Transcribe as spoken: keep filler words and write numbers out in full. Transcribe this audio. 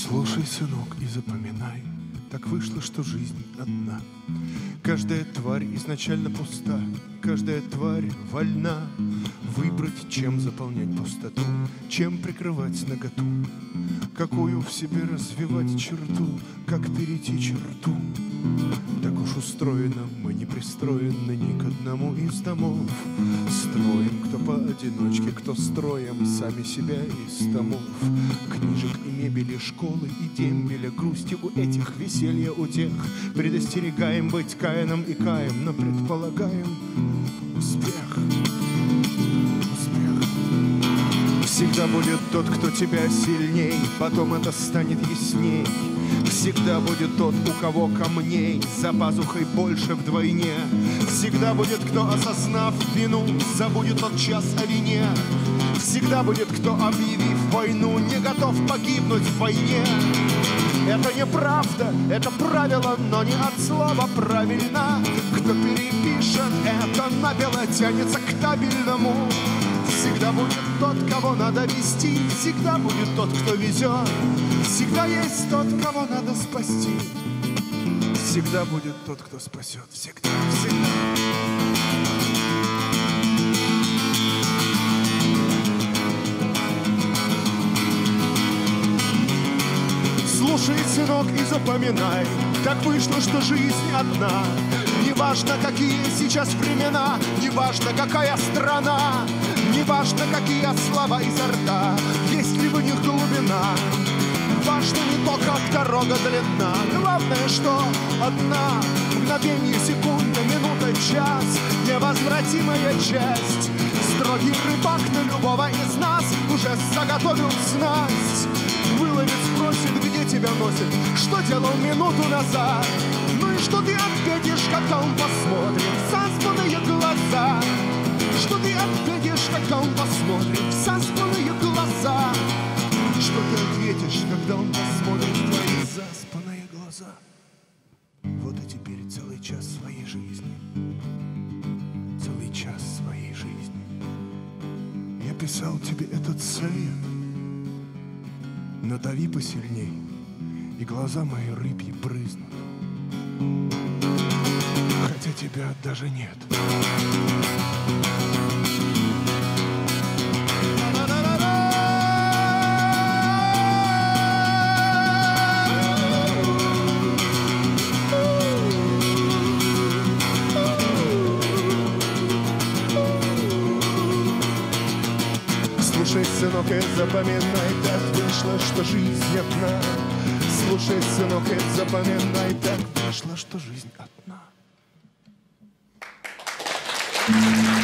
Слушай, сынок, и запоминай, так вышло, что жизнь одна. Каждая тварь изначально пуста, каждая тварь вольна выбрать, чем заполнять пустоту, чем прикрывать наготу, какую в себе развивать черту, как перейти черту. Так уж устроено, мы не пристроены ни к одному из домов. Строим, кто поодиночке, кто строим сами себя из домов. Книжек и мебели, школы и дембеля, грусти у этих, веселья у тех. Предостерегаем быть Каином и Каем, но предполагаем успех. Успех. Всегда будет тот, кто тебя сильней, потом это станет ясней. Всегда будет тот, у кого камней за пазухой больше вдвойне. Всегда будет кто, осознав вину, забудет тот час о вине. Всегда будет кто, объявив войну, не готов погибнуть в войне. Это неправда, это правило, но не от слова правильно. Кто перепишет это набело, тянется к табельному. Всегда будет тот, кого надо вести, всегда будет тот, кто везет. Всегда есть тот, кого надо спасти. Всегда будет тот, кто спасет. Всегда, всегда. Слушай, сынок, и запоминай, так вышло, что жизнь одна. Неважно, какие сейчас времена, неважно, какая страна, неважно, какие слова изо рта, есть ли в них глубина. Важно не то, как дорога длинна, главное, что одна. Мгновение, секунда, минута, час, невозвратимая часть. Строгий рыбак на любого из нас уже заготовил снасть. Выловит, спросит, где тебя носит, что делал минуту назад. Ну и что ты ответишь, когда он посмотрит в заспанные глаза? Что ты ответишь, когда он посмотрит в заспанные глаза? Что ты ответишь, когда он посмотрит в твои заспанные глаза? Вот и теперь целый час своей жизни, целый час своей жизни я писал тебе этот совет. Надави посильней, и глаза мои рыбьи брызнут, хотя тебя даже нет. Слушай, сынок, и запоминай, так вышло, что жизнь одна. Слушай, сынок, и запоминай, так вышло, что жизнь одна.